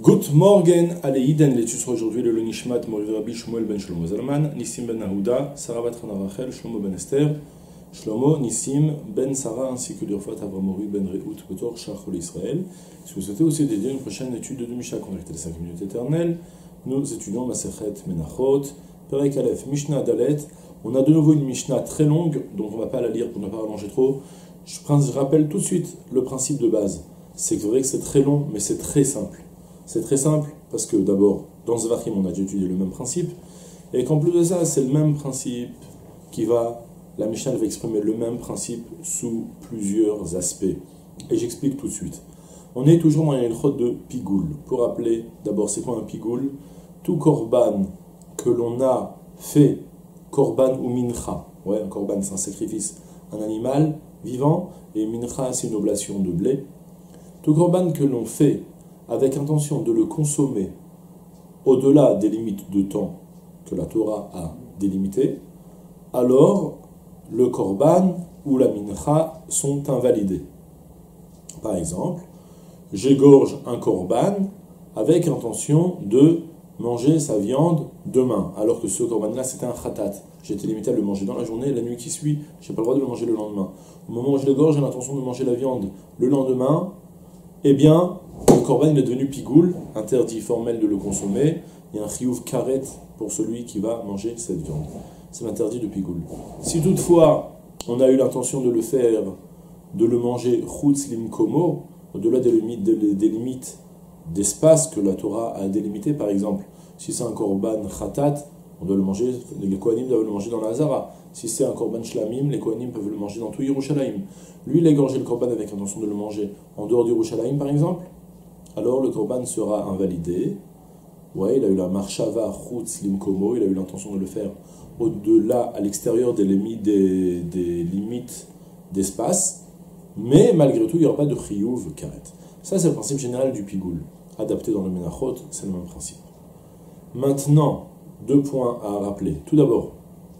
Good morning, allez, Iden, l'étude sur aujourd'hui le Nishmat, Moriv Rabbi Shmuel ben Shlomo Zalman, Nissim ben Aouda, Sarah bat Hana Rachel, Shlomo ben Esther, Shlomo, Nissim ben Sarah, ainsi que l'Urfat Avramori ben Rehout, Betor, Shachol Israël. Si vous souhaitez aussi dédier une prochaine étude de Mishnah, connectée les 5 minutes éternelles, nous étudions Masechet Menachot, Perek Aleph, Mishnah Dalet. On a de nouveau une Mishnah très longue, donc on ne va pas la lire pour ne pas rallonger trop. Je rappelle tout de suite le principe de base. C'est vrai que c'est très long, mais c'est très simple. C'est très simple parce que d'abord, dans Zvachim, on a déjà étudié le même principe, et qu'en plus de ça, c'est le même principe la Mishnah va exprimer le même principe sous plusieurs aspects. Et j'explique tout de suite. On est toujours dans une chôte de pigoul. Pour rappeler, d'abord, c'est quoi un pigoul? Tout korban que l'on a fait, korban ou mincha, ouais, un korban c'est un sacrifice, un animal vivant, et mincha c'est une oblation de blé. Tout korban que l'on fait avec intention de le consommer au-delà des limites de temps que la Torah a délimitées, alors le korban ou la mincha sont invalidés. Par exemple, j'égorge un korban avec intention de manger sa viande demain, alors que ce korban-là c'était un khatat. J'ai été limité à le manger dans la journée, la nuit qui suit, je n'ai pas le droit de le manger le lendemain. Au moment où je l'égorge, j'ai l'intention de manger la viande le lendemain, eh bien, le korban il est devenu pigoul, interdit formel de le consommer. Il y a un chiyuv karet pour celui qui va manger cette viande. C'est l'interdit de pigoul. Si toutefois, on a eu l'intention de le faire, de le manger chutz limkomo, au-delà des limites d'espace que la Torah a délimitées, par exemple, si c'est un korban khatat, on doit le manger, les kohanim doivent le manger dans la Hazara. Si c'est un korban shlamim, les kohanim peuvent le manger dans tout Yerushalayim. Lui, il a égorgé le korban avec intention de le manger en dehors d'Yerushalayim, par exemple, alors le korban sera invalidé. Ouais, il a eu la marshava chutz limkomo, il a eu l'intention de le faire au-delà, à l'extérieur des limites d'espace, mais malgré tout, il n'y aura pas de chiyuv karet. Ça, c'est le principe général du pigoul. Adapté dans le menachot, c'est le même principe. Maintenant, 2 points à rappeler. Tout d'abord,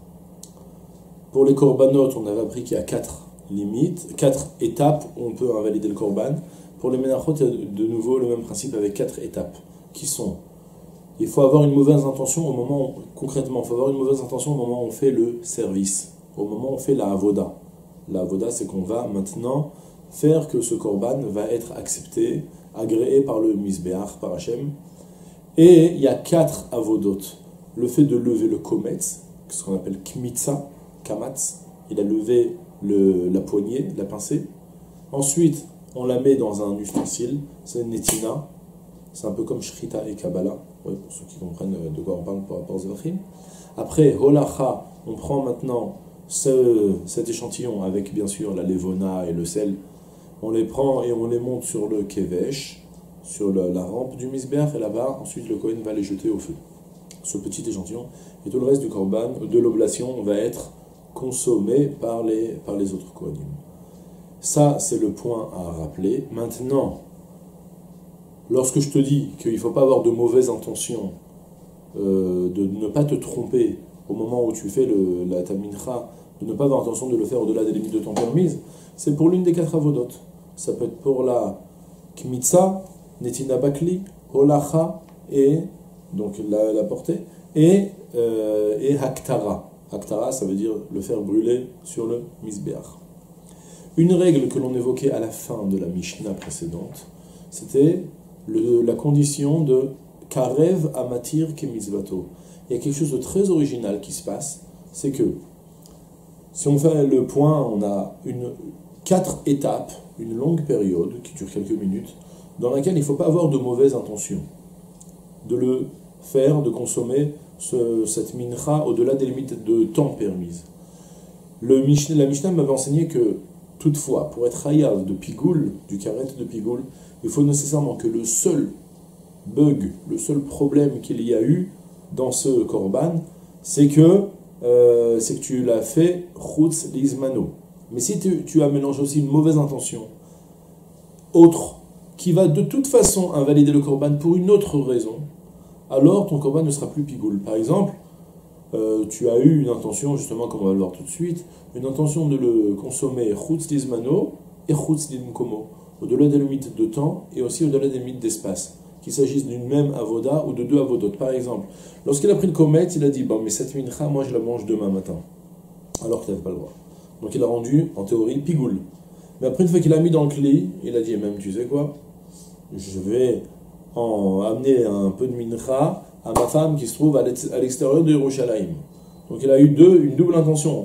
pour les korbanot, on avait appris qu'il y a 4 limites, 4 étapes où on peut invalider le korban. Pour les menachot, il y a de nouveau le même principe avec 4 étapes, qui sont: il faut avoir une mauvaise intention au moment où, concrètement, il faut avoir une mauvaise intention au moment où on fait le service, au moment où on fait la avoda. La avoda, c'est qu'on va maintenant faire que ce korban va être accepté, agréé par le misbéach, par Hachem. Et il y a 4 avodot. Le fait de lever le kometz, ce qu'on appelle kmitza, kamatz, il a levé la poignée, la pincée. Ensuite, on la met dans un ustensile, c'est netina, c'est un peu comme shrita et kabbalah, ouais, pour ceux qui comprennent de quoi on parle par rapport aux Zvachim. Après, holacha, on prend maintenant cet échantillon avec bien sûr la levona et le sel, on les prend et on les monte sur le kevesh, sur la rampe du misbéach, et là-bas, ensuite le kohen va les jeter au feu. Ce petit échantillon, et tout le reste du korban, de l'oblation, va être consommé par les autres kohanim. Ça, c'est le point à rappeler. Maintenant, lorsque je te dis qu'il ne faut pas avoir de mauvaises intentions, de ne pas te tromper au moment où tu fais ta mincha, de ne pas avoir intention de le faire au-delà des limites de temps permises, c'est pour l'une des 4 avodot. Ça peut être pour la kmitza, netina bakli, holacha, et donc la portée, et haktara. Haktara, ça veut dire le faire brûler sur le misbéach. Une règle que l'on évoquait à la fin de la Mishnah précédente, c'était la condition de karev amatir kemitzvato. Il y a quelque chose de très original qui se passe, c'est que si on fait le point, on a 4 étapes, une longue période qui dure quelques minutes, dans laquelle il ne faut pas avoir de mauvaises intentions, de le faire, de consommer cette mincha au-delà des limites de temps permises. La Mishnah m'avait enseigné que toutefois, pour être hayav de pigoul, du karet de pigoul, il faut nécessairement que le seul bug, le seul problème qu'il y a eu dans ce korban, c'est que tu l'as fait chutz lizmano. Mais si tu as mélangé aussi une mauvaise intention, autre, qui va de toute façon invalider le korban pour une autre raison, alors ton korban ne sera plus pigoul. Par exemple, tu as eu une intention, justement, comme on va le voir tout de suite, une intention de le consommer chutz lizmano et chutz limkomo, au-delà des limites de temps et aussi au-delà des limites d'espace. qu'il s'agisse d'une même avoda ou de deux avodotes. Par exemple, lorsqu'il a pris le komet, il a dit, bon, mais cette mincha, moi je la mange demain matin, alors qu'il n'avait pas le droit. Donc il a rendu, en théorie, pigoule. Mais après, une fois qu'il a mis dans le cli, il a dit, même, tu sais quoi, je vais amener un peu de mincha à ma femme qui se trouve à l'extérieur de Yerushalayim. Donc il a eu une double intention.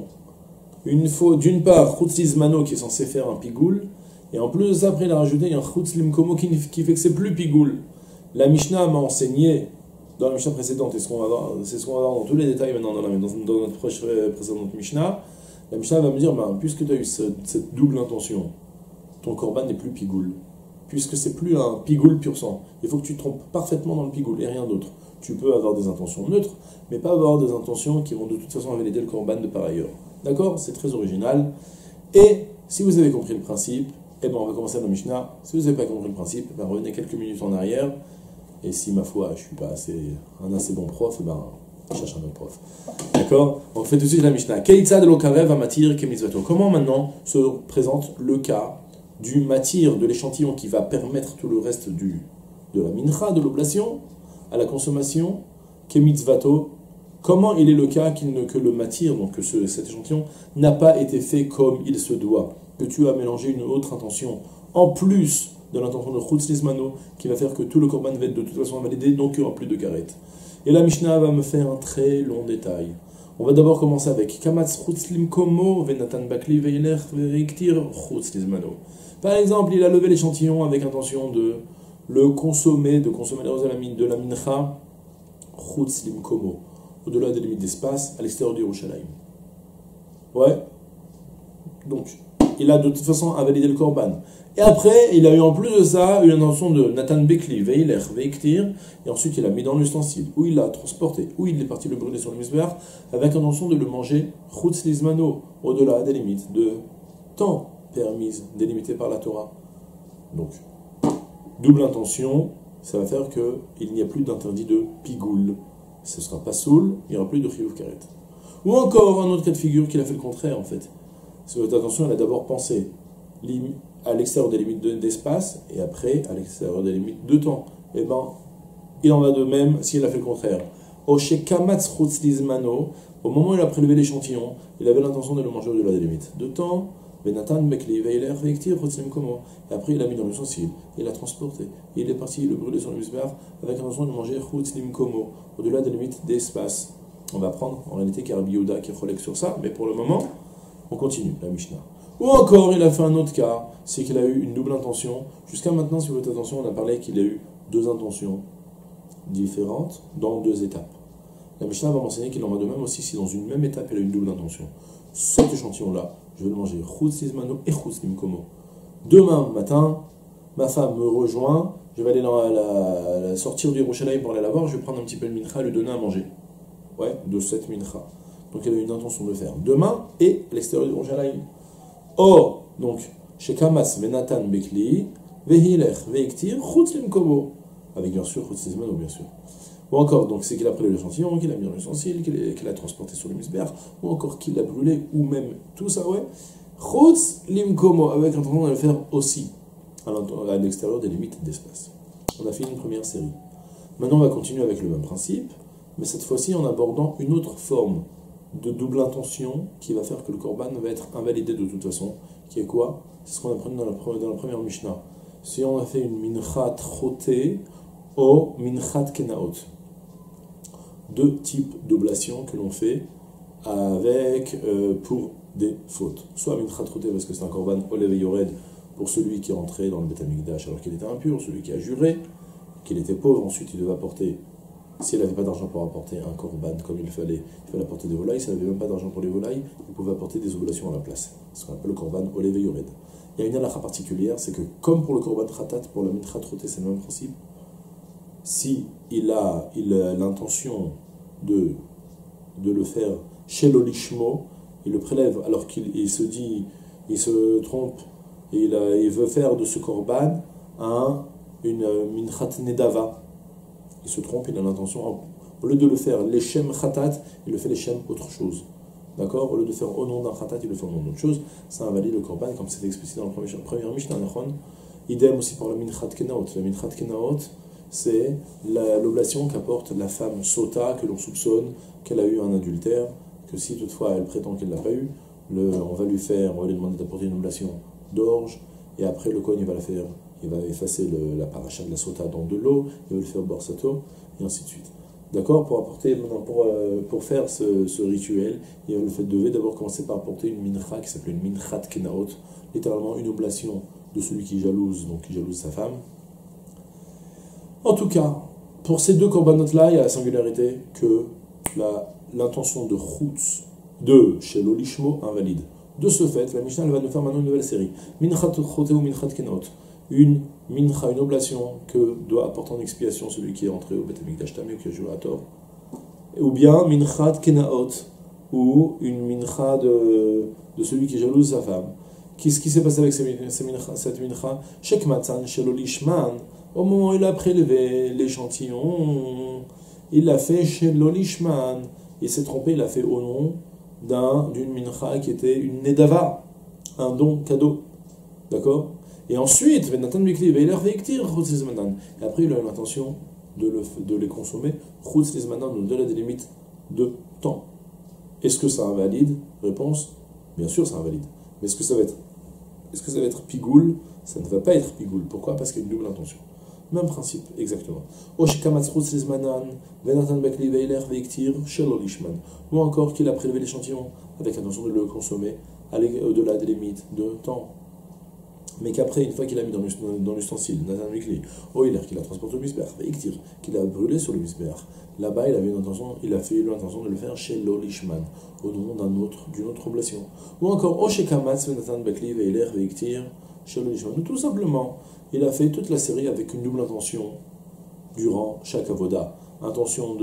D'une part, Chutz Lizmano qui est censé faire un pigoule, et en plus de ça, après il a rajouté un Chutz Limkomo qui fait que c'est plus pigoule. La Mishnah m'a enseigné, dans la Mishnah précédente, et c'est ce qu'on va voir dans tous les détails maintenant dans notre précédente Mishnah, la Mishnah va me dire, puisque tu as eu cette double intention, ton korban n'est plus pigoule. Puisque c'est plus un pigoule pur sang. Il faut que tu te trompes parfaitement dans le pigoule et rien d'autre. Tu peux avoir des intentions neutres, mais pas avoir des intentions qui vont de toute façon invalider le korban de par ailleurs. D'accord? C'est très original. Et si vous avez compris le principe, on va commencer la Mishnah. Si vous n'avez pas compris le principe, revenez quelques minutes en arrière. Et si, ma foi, je ne suis pas un assez bon prof, cherche un autre prof. D'accord? On fait tout de suite la Mishnah. Keitza de l'okarev amatir kemitzvato. Comment maintenant se présente le cas du matir, de l'échantillon qui va permettre tout le reste de la mincha, de l'oblation, à la consommation, kemitzvato? Comment il est le cas que le matir, donc que cet échantillon, n'a pas été fait comme il se doit, que tu as mélangé une autre intention, en plus de l'intention de Chutz Lizmano, qui va faire que tout le korban va être de toute façon validé, donc il n'y aura plus de karet. Et la Mishnah va me faire un très long détail. On va d'abord commencer avec Kamatz Chutz Limkomo, Venatan Bakli Veilech Veiktir Chutz Lizmano. Par exemple, il a levé l'échantillon avec intention de le consommer, de consommer les roses de la mincha, Chutz Limkomo, au-delà des limites d'espace, à l'extérieur du Yerushalayim. Ouais. Donc, il a de toute façon invalidé le korban. Et après, il a eu en plus de ça une intention de Nathan Bekli, Veilech, Veiktir, et ensuite il a mis dans l'ustensile, où il l'a transporté, où il est parti le brûler sur le misbéach, avec intention de le manger Chutz Lizmano, au-delà des limites de temps permises, délimitées par la Torah. Donc, double intention, ça va faire qu'il n'y a plus d'interdit de pigoule. Ce ne sera pas soul, il n'y aura plus de chiyuv karet. Ou encore un autre cas de figure qu'il a fait le contraire en fait. Cette intention, elle a d'abord pensé à l'extérieur des limites d'espace et après à l'extérieur des limites de temps. Eh bien, il en va de même s'il a fait le contraire. Oshekamatz Chutz Lizmano, au moment où il a prélevé l'échantillon, il avait l'intention de le manger au-delà des limites de temps. Benatan Bekli Veilech Veiktir Chutz Limkomo. Et après, il a mis dans l'ustensile, il l'a transporté. Il est parti le brûler sur le misbéach avec l'intention de manger Chutz Limkomo, au-delà des limites d'espace. On va prendre en réalité Rabbi Yehuda qui relègue sur ça, mais pour le moment, on continue la Mishnah. Ou encore, il a fait un autre cas, c'est qu'il a eu une double intention. Jusqu'à maintenant, si vous faites attention, on a parlé qu'il a eu deux intentions différentes dans deux étapes. La Mishnah va m'enseigner qu'il en va de même aussi si dans une même étape, il a eu une double intention. Cet échantillon-là, je vais le manger Chutz Lizmano et Chutz Limkomo. Demain matin, ma femme me rejoint, je vais aller la sortir du Yerushalayim pour aller la voir, je vais prendre un petit peu de mincha et lui donner à manger. Ouais, de cette mincha. Donc il avait une intention de le faire demain et à l'extérieur du Yerushalayim. Or, donc, chez Kamas, Venatan Bekli, Vehilech, Veiktir, Chutz Limkomo. Avec bien sûr Chutz Lizmano, bien sûr. Ou encore, donc c'est qu'il a pris l'échantillon, qu'il a mis dans l'ustensile, qu'il a transporté sur le misbéach, ou encore qu'il l'a brûlé, ou même tout ça, ouais. Chutz Limkomo, avec l'intention de le faire aussi, à l'extérieur des limites d'espace. On a fini une première série. Maintenant, on va continuer avec le même principe, mais cette fois-ci en abordant une autre forme de double intention qui va faire que le korban va être invalidé de toute façon, qui est quoi? C'est ce qu'on apprend dans la première Mishnah. Si on a fait une minchat roté ou minchat kenaot, deux types d'oblations que l'on fait avec pour des fautes. Soit minchat roté parce que c'est un korban olev et yored pour celui qui est entré dans le Beth Amikdash alors qu'il était impur, celui qui a juré qu'il était pauvre, ensuite il devait apporter. S'il n'avait pas d'argent pour apporter un korban comme il fallait apporter des volailles. S'il n'avait même pas d'argent pour les volailles, il pouvait apporter des oblations à la place. C'est ce qu'on appelle le korban olev et yored. Il y a une halakha particulière, c'est que comme pour le korban khatat, pour la minchat roté, c'est le même principe. Si il a l'intention de le faire chez l'olishmo, il le prélève alors qu'il se trompe et il veut faire de ce korban une minchat nedava. Il se trompe, il a l'intention, au lieu de le faire l'Eshem Khatat, il le fait l'Eshem autre chose. D'accord? Au lieu de faire au nom d'un Khatat, il le fait au nom d'autre chose. Ça invalide le korban, comme c'était explicité dans la première Mishnah. Idem aussi pour la Minchat Kenaot. La Minchat Kenaot, c'est l'oblation qu'apporte la femme sota, que l'on soupçonne qu'elle a eu un adultère, que si toutefois elle prétend qu'elle ne l'a pas eu, on va lui demander d'apporter une oblation d'orge, et après le Kohen il va effacer la paracha de la sota dans de l'eau, il va le faire au borsato, et ainsi de suite. D'accord? Pour faire ce rituel, il devait d'abord commencer par apporter une mincha qui s'appelle une minchat kenaot, littéralement une oblation de celui qui jalouse, donc qui jalouse sa femme. En tout cas, pour ces deux corbanotes-là, il y a la singularité que l'intention de chutz, de shelo lishmo, invalide. De ce fait, la Mishnah elle va nous faire maintenant une nouvelle série. Minchat chote ou minchat kenaot. Une mincha, une oblation que doit apporter en expiation celui qui est entré au Beth Amikdash Tamé ou qui a joué à tort. Ou bien minchat kenaot, ou une mincha de celui qui jalouse sa femme. Qu'est-ce qui s'est passé avec cette mincha? Shek matzan shelo lishman. Au moment où il a prélevé l'échantillon, il l'a fait chez l'olishman. Il s'est trompé, il l'a fait au nom d'une mincha qui était une nedava, un don, cadeau. D'accord? Et ensuite, et après il a eu l'intention de les consommer, au-delà des limites de temps. Est-ce que ça invalide? Réponse, bien sûr ça invalide. Mais est-ce que ça va être pigoul? Ça ne va pas être pigoul. Pourquoi? Parce qu'il y a une double intention. Même principe, exactement. Ou encore qu'il a prélevé l'échantillon avec l'intention de le consommer au-delà des limites de temps. Mais qu'après, une fois qu'il a mis dans l'ustensile, qu'il a transporté au misbéach, qu'il a brûlé sur le misbéach, là-bas il a fait l'intention de le faire chez l'olishman, au nom d'une autre oblation. Ou encore, ou tout simplement, il a fait toute la série avec une double intention durant chaque avoda. Intention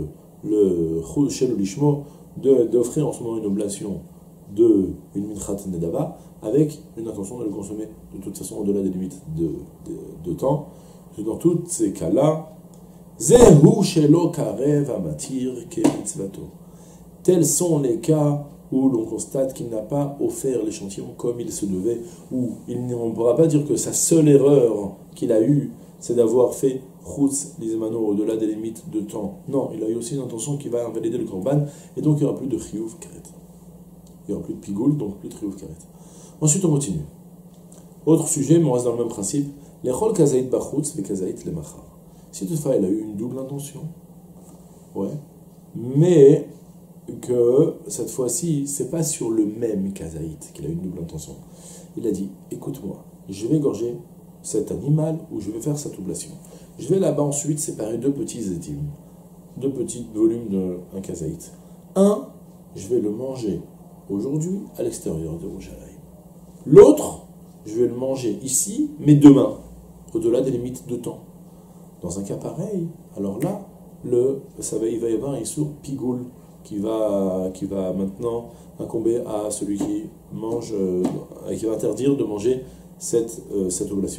chez l'olishmo, d'offrir en ce moment une oblation une minchat nedava, avec une intention de le consommer de toute façon au-delà des limites de temps. Dans tous ces cas-là, zehu shelo karev amatir kemitzvato. Tels sont les cas où l'on constate qu'il n'a pas offert l'échantillon comme il se devait, ou on ne pourra pas dire que sa seule erreur qu'il a eue, c'est d'avoir fait chutz lizmano au-delà des limites de temps. Non, il a eu aussi une intention qui va invalider le korban, et donc il n'y aura plus de chiyuv karet. Il n'y aura plus de pigoul, donc plus de chiyuv karet. Ensuite, on continue. Autre sujet, mais on reste dans le même principe. Les chol kazaït bachutz, les kazaït les machar. Si toutefois, il a eu une double intention, ouais, mais que cette fois-ci, c'est pas sur le même kazaït qu'il a eu une double intention. Il a dit, écoute-moi, je vais égorger cet animal ou je vais faire cette oblation. Je vais là-bas ensuite séparer deux petits étimes, deux petits volumes d'un kazaït. Un, je vais le manger aujourd'hui à l'extérieur de Yerushalayim. L'autre, je vais le manger ici, mais demain, au-delà des limites de temps. Dans un cas pareil, alors là, il va y avoir un issour pigoul qui va maintenant incomber à celui qui mange, qui va interdire de manger cette oblation.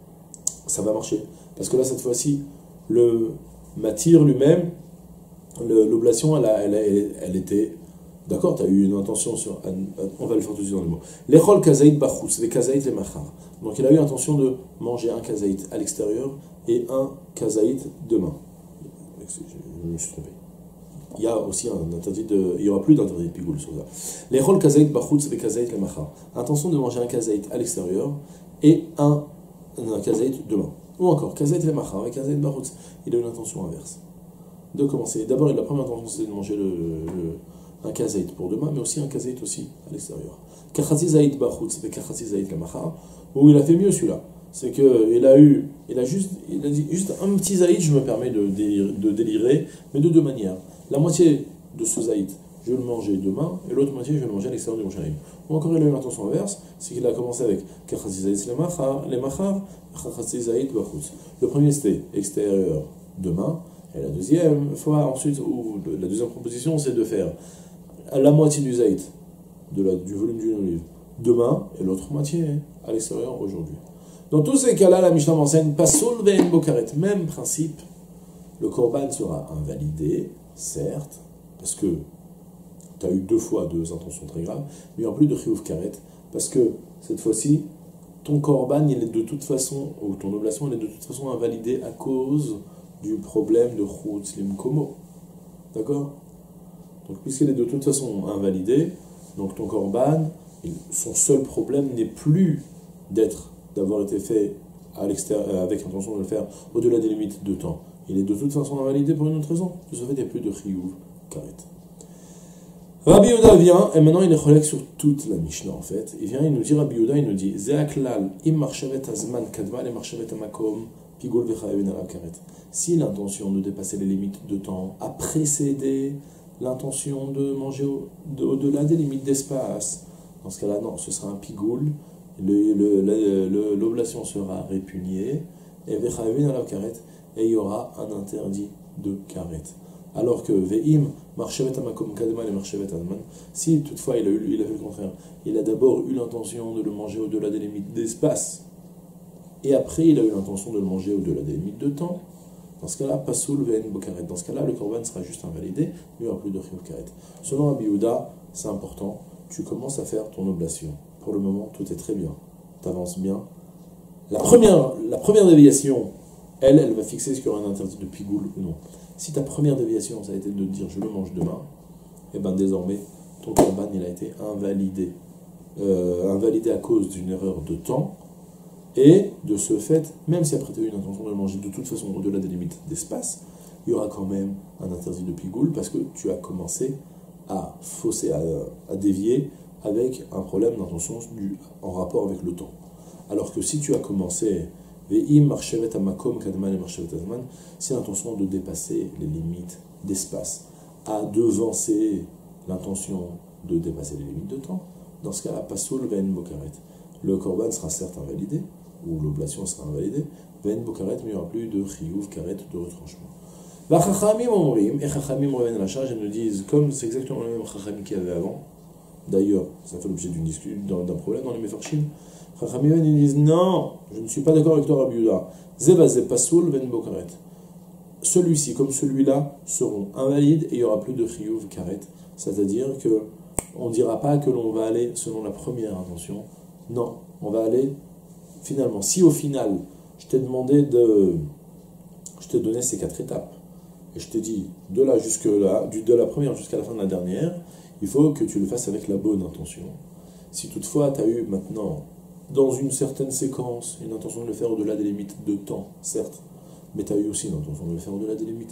Ça va marcher. Parce que là, cette fois-ci, le matir lui-même, l'oblation, elle était... D'accord, tu as eu une intention sur... On va le faire tout de suite dans les mots. L'echol kazaït bachus, les kazaït les machar. Donc il a eu l'intention de manger un kazaït à l'extérieur et un kazaït demain. Je me suis trompé. Il y a aussi un interdit il n'y aura plus d'interdit de pigoul sur ça. L'echol kazaït bachus, les kazaït les machar. Intention de manger un kazaït à l'extérieur et un kazaït demain. Ou encore, kazaït les machar et kazaït bachus. Il a une intention inverse. De commencer. D'abord, la première intention, c'est de manger un kazaït pour demain, mais aussi un kazaït aussi à l'extérieur. Kachazi zaït bachutz et kachazi zaït lamachar, où il a fait mieux celui-là. C'est qu'il a dit juste un petit zaït, je me permets de délirer, mais de deux manières. La moitié de ce zaït, je vais le manger demain, et l'autre moitié, je vais le manger à l'extérieur du Yerushalayim. Ou encore, il a eu l'intention inverse, c'est qu'il a commencé avec kachazi zaït lamachar, kachazi zaït bachutz. Le premier, c'était extérieur demain, et la deuxième fois, ensuite, ou la deuxième proposition, c'est de faire à la moitié du zaït, du volume d'une olive, demain, et l'autre moitié à l'extérieur aujourd'hui. Dans tous ces cas-là, la Mishnah m'enseigne pasoul ve'en bokaret. Même principe, le korban sera invalidé, certes, parce que tu as eu deux fois deux intentions très graves, mais en plus de chiyuv karet, parce que cette fois-ci, ton korban, il est de toute façon, ou ton oblation, il est de toute façon invalidé à cause du problème de chutz limkomo. D'accord? Donc, puisqu'il est de toute façon invalidé, donc ton korban, son seul problème n'est plus d'avoir été fait à l'extérieur, avec l'intention de le faire au-delà des limites de temps. Il est de toute façon invalidé pour une autre raison. De ce fait, il n'y a plus de chiyuv karet. Rabbi Yehuda vient, et maintenant il est cholek sur toute la Mishnah en fait. Il vient, il nous dit, Rabbi Yehuda, il nous dit, Zeaklal, im marchavet azman kadma le marchavet amakom, pigol vechayevin ala karet. Si l'intention de dépasser les limites de temps a précédé l'intention de manger au-delà des limites d'espace, dans ce cas-là, non, ce sera un pigoul, l'oblation sera répugnée, et vechayevin ala karet, et il y aura un interdit de karet. Alors que Ve'im, marchevet amakom kadma et marchevet azman, si toutefois il a fait le contraire, il a d'abord eu l'intention de le manger au-delà des limites d'espace, et après il a eu l'intention de le manger au-delà des limites de temps, dans ce cas-là, pasoul ve'en bokaret. Dans ce cas-là, le korban sera juste invalidé, mais il n'y aura plus de chiyuv karet. Selon Rabbi Yehuda, c'est important, tu commences à faire ton oblation. Pour le moment, tout est très bien, tu avances bien. La première déviation, elle va fixer ce qu'il y aura un interdit de pigoul ou non. Si ta première déviation, ça a été de dire je le mange demain, et bien désormais, ton korban, il a été invalidé. Invalidé à cause d'une erreur de temps, et de ce fait, même si après tu as eu une intention de le manger de toute façon au-delà des limites d'espace, il y aura quand même un interdit de pigoul, parce que tu as commencé à fausser, à dévier avec un problème d'intention en rapport avec le temps. Alors que si tu as commencé Ve'im marchevet amakom kadman et marchevet azman, si l'intention de dépasser les limites d'espace a devancé l'intention de dépasser les limites de temps, dans ce cas-là, pasoul ve'en bokaret. Le korban sera certes invalidé, ou l'oblation sera invalidée, ve'en bokaret, mais il n'y aura plus de chiyuv karet, de retranchement. V'achachamim omrim, et chachamim reviennent à la charge et nous disent, comme c'est exactement le même chachamim qu'il y avait avant, d'ailleurs, ça fait l'objet d'un problème dans les mefarshim, Chachamim ils disent non, je ne suis pas d'accord avec toi Rabbi Yehuda. Zebazé pasoul ven bokaret. Celui-ci comme celui-là seront invalides et il n'y aura plus de chiyuv karet. C'est-à-dire que on ne dira pas que l'on va aller selon la première intention. Non, on va aller finalement. Si au final je t'ai donné ces 4 étapes et je t'ai dit de là jusque là, de la première jusqu'à la fin de la dernière, il faut que tu le fasses avec la bonne intention. Si toutefois tu as eu maintenant dans une certaine séquence, une intention de le faire au-delà des limites de temps, certes, mais tu as eu aussi une intention de le faire au-delà des limites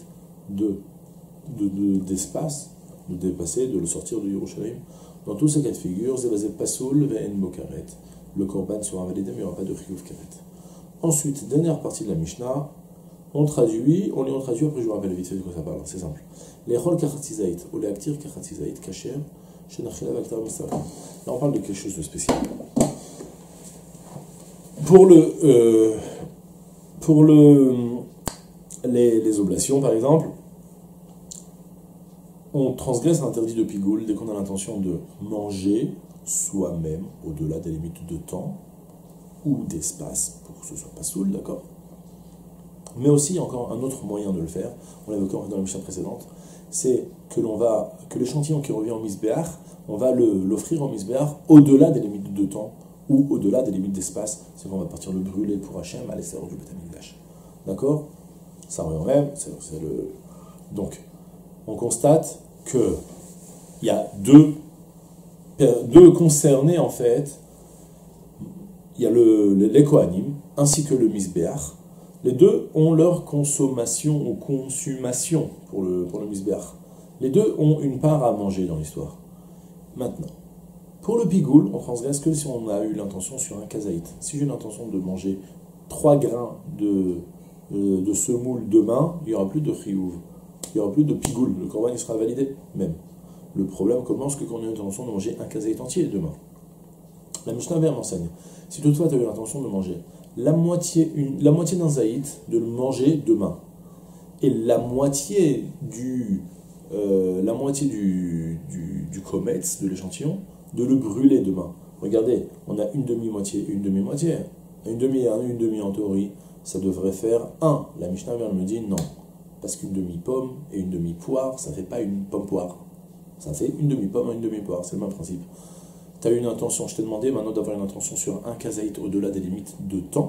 d'espace, de dépasser, de le sortir de Yerushalayim. Dans tous ces cas de figure, Zebazé Pasoul, Ve'en Bokaret, le korban sera invalidé, mais il n'y aura pas de chiyuv karet. Ensuite, dernière partie de la Mishnah, on traduit, après je vous rappelle vite fait de quoi ça parle, c'est simple. Les chol kachatzizait, ou les aktir kachatzizait, kacher, shenachila v'aktar mitzvah. Là, on parle de quelque chose de spécial. Pour les oblations, par exemple, on transgresse l'interdit de pigoul dès qu'on a l'intention de manger soi-même au-delà des limites de temps ou d'espace, pour que ce soit pas saoul, d'accord? Mais aussi, il y a encore un autre moyen de le faire, on l'a évoqué dans la Mishnah précédente, c'est que l'échantillon qui revient en misbéach, on va l'offrir en misbéach au-delà des limites de temps ou au-delà des limites d'espace, c'est qu'on va partir le brûler pour Hachem à l'extérieur du Beth Amikdash. D'accord? Ça revient même, Donc, on constate qu'il y a deux concernés en fait. Il y a les Kohanim ainsi que le Misbéach. Les deux ont leur consommation ou consumation pour le Misbéach. Les deux ont une part à manger dans l'histoire. Maintenant, pour le pigoul, on transgresse que si on a eu l'intention sur un kazaït. Si j'ai l'intention de manger 3 grains de semoule demain, il n'y aura plus de chiyuv. Il n'y aura plus de pigoul. Le korban il sera validé même. Le problème commence que quand on a l'intention de manger un kazaït entier demain. La Mishnah vient m'enseigne. Si toutefois tu as eu l'intention de manger la moitié d'un zaït, de le manger demain, et la moitié du kometz, de l'échantillon, de le brûler demain. Regardez, on a une demi-moitié et une demi-moitié. Une demi et une demi en théorie, ça devrait faire 1. La Mishnah vient me dit non. Parce qu'une demi-pomme et une demi-poire, ça ne fait pas une pomme-poire. Ça fait une demi-pomme et une demi-poire, c'est le même principe. tu as une intention, je t'ai demandé maintenant d'avoir une intention sur un kazaït au-delà des limites de temps.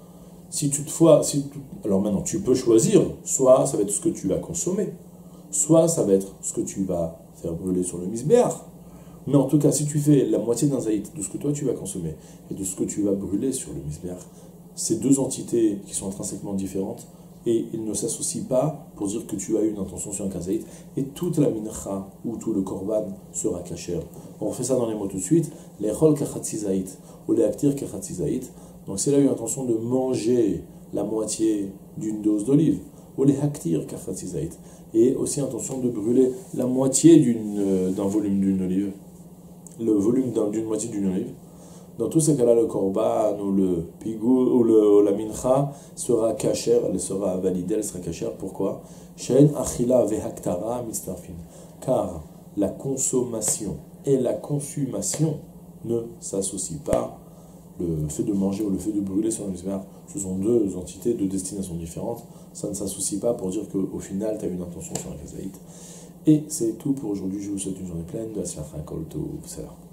Alors maintenant, tu peux choisir, soit ça va être ce que tu vas consommer, soit ça va être ce que tu vas faire brûler sur le misbéach. Mais en tout cas, si tu fais la moitié d'un zaït de ce que toi tu vas consommer et de ce que tu vas brûler sur le misbéach, c'est deux entités qui sont intrinsèquement différentes et ils ne s'associent pas pour dire que tu as une intention sur un kazaït et toute la mincha ou tout le korban sera kasher. On refait ça dans les mots tout de suite. Les chol kachatzi zaït ou les aktir kachatzi zaït. Donc c'est là une intention de manger la moitié d'une dose d'olive ou les aktir kachatzi zaït et aussi intention de brûler la moitié d'un volume d'une olive, le volume d'une moitié d'une olive. Dans tous ces cas-là, le korban ou le pigou ou la mincha sera kasher, elle sera validée, elle sera kasher. Pourquoi? She'en achila vehaktara mitztarfin. Car la consommation et la consumation ne s'associent pas. Le fait de manger ou le fait de brûler sur le misbéach, ce sont deux entités de destination différentes. Ça ne s'associe pas pour dire qu'au final, tu as une intention sur un kazaït. Et c'est tout pour aujourd'hui. Je vous souhaite une journée pleine de Hatzlacha Kol Tov.